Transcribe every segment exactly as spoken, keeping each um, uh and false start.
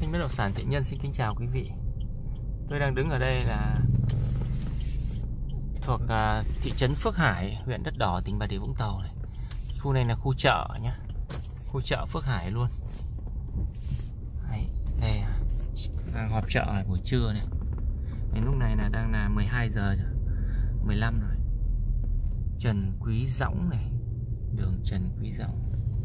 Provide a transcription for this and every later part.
Kênh Bất Động Sản Thiện Nhân xin kính chào quý vị. Tôi đang đứng ở đây là thuộc uh, thị trấn Phước Hải, huyện Đất Đỏ, tỉnh Bà Rịa Vũng Tàu này. Khu này là khu chợ nhá, khu chợ Phước Hải luôn. Đấy, đây đang họp chợ này, buổi trưa này. Đến lúc này là đang là mười hai giờ mười lăm rồi. Trần Quý Dõng này, đường Trần Quý Dõng.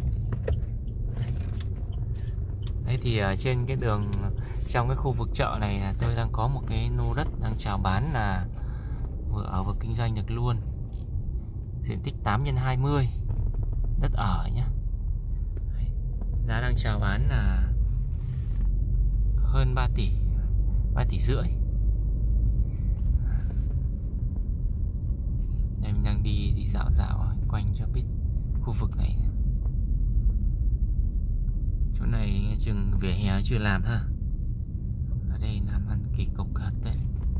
Đấy thì ở trên cái đường, trong cái khu vực chợ này là tôi đang có một cái lô đất đang chào bán, là vừa ở vừa kinh doanh được luôn. Diện tích tám nhân hai mươi, đất ở nhé. Giá đang chào bán là hơn ba tỷ, ba tỷ rưỡi. Đây mình đang đi đi dạo dạo quanh cho biết khu vực này. Chỗ này chừng vỉa hè chưa làm ha. Ở đây làm ăn kỳ cục thật đấy.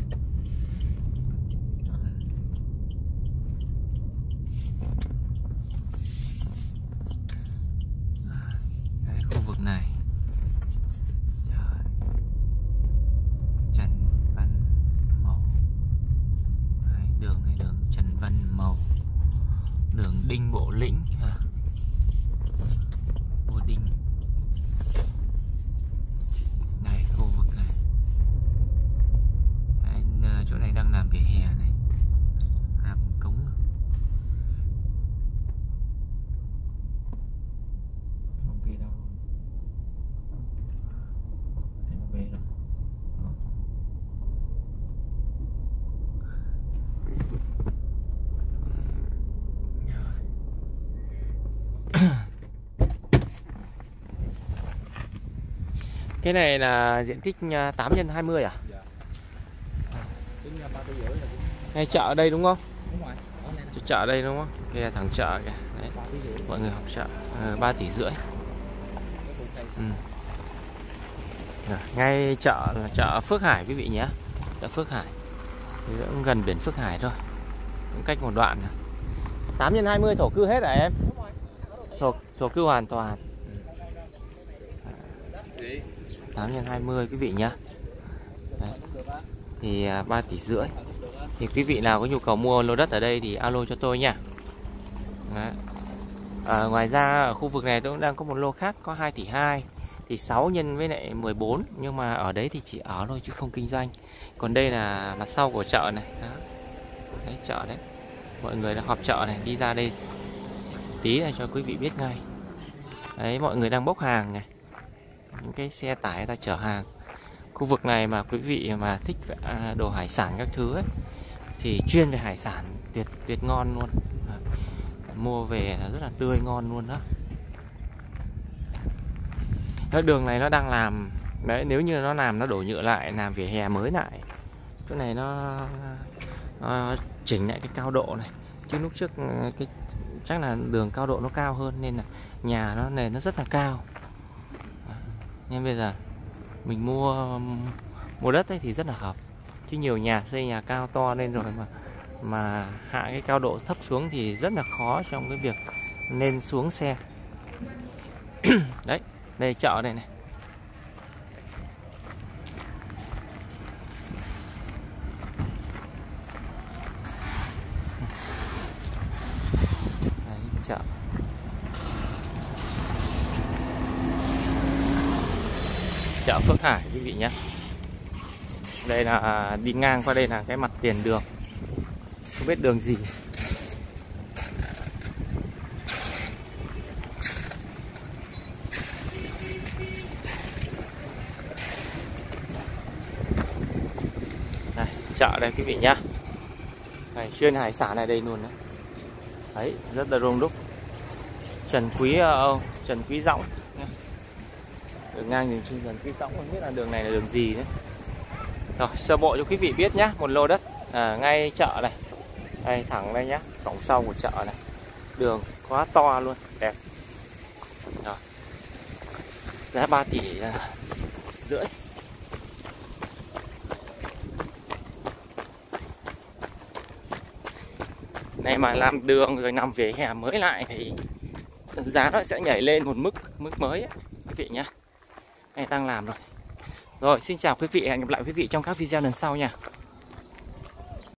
Đây, khu vực này. Trời. Trần Văn Mầu. Đây, đường này đường Trần Văn Mầu. Đường Đinh Bộ Lĩnh ha. Vua Đinh. Này, khu vực này. Đấy, chỗ này đang làm vỉa hè này. Làm cống. Không kia đâu. Thế nó về rồi. Cái này là diện tích tám nhân hai mươi à? Dạ. Ngay chợ ở đây đúng không? Đúng rồi. Chợ ở đây đúng không? Cái thằng chợ kìa. Đấy. Mọi người học chợ à, ba tỷ rưỡi. Ừ. Ngay chợ là chợ Phước Hải quý vị nhé. Chợ Phước Hải. Cũng gần biển Phước Hải thôi. Cũng cách một đoạn rồi. tám nhân hai mươi thổ cư hết hả em? Thổ, thổ cư hoàn toàn. tám nhân hai mươi quý vị nhé. Đấy. Thì ba tỷ rưỡi. Thì quý vị nào có nhu cầu mua lô đất ở đây thì alo cho tôi nha. À, ngoài ra ở khu vực này tôi cũng đang có một lô khác có hai tỷ hai, thì sáu nhân với lại mười bốn, nhưng mà ở đấy thì chỉ ở thôi chứ không kinh doanh. Còn đây là mặt sau của chợ này. Đó. Đấy, chợ đấy. Mọi người đã họp chợ này, đi ra đây tí là cho quý vị biết ngay. Đấy, mọi người đang bốc hàng này. Những cái xe tải ta chở hàng. Khu vực này mà quý vị mà thích đồ hải sản các thứ ấy, thì chuyên về hải sản, tuyệt tuyệt ngon luôn. Mua về là rất là tươi ngon luôn đó. Cái đường này nó đang làm đấy, nếu như nó làm nó đổ nhựa lại, làm vỉa hè mới lại. Chỗ này nó, nó chỉnh lại cái cao độ này. Chứ lúc trước cái chắc là đường cao độ nó cao hơn nên là nhà nó nền nó rất là cao. Nhưng bây giờ mình mua mua đất ấy thì rất là hợp. Chứ nhiều nhà xây nhà cao to lên rồi mà mà hạ cái cao độ thấp xuống thì rất là khó trong cái việc lên xuống xe. Đấy, đây chợ đây này. Đấy, chợ. Chợ Phước Hải quý vị nhé. Đây là đi ngang qua đây là cái mặt tiền đường. Không biết đường gì. Đây, chợ đây quý vị nhá. Này, chuyên hải sản này đây luôn đấy. Đấy, rất là đông đúc. Trần Quý uh, Trần Quý Dõng. Đường ngang đường trên Trần Quý Dõng, không biết là đường này là đường gì đấy. Rồi, sơ bộ cho quý vị biết nhé. Một lô đất à, ngay chợ này. Đây, thẳng đây nhé. Cổng sau của chợ này. Đường quá to luôn, đẹp. Rồi. Giá ba tỷ rưỡi. Này mà làm đường rồi nằm vỉa hè mới lại thì giá nó sẽ nhảy lên một mức mức mới ấy, quý vị nhé. Này đang làm rồi. Rồi, xin chào quý vị, hẹn gặp lại quý vị trong các video lần sau nha.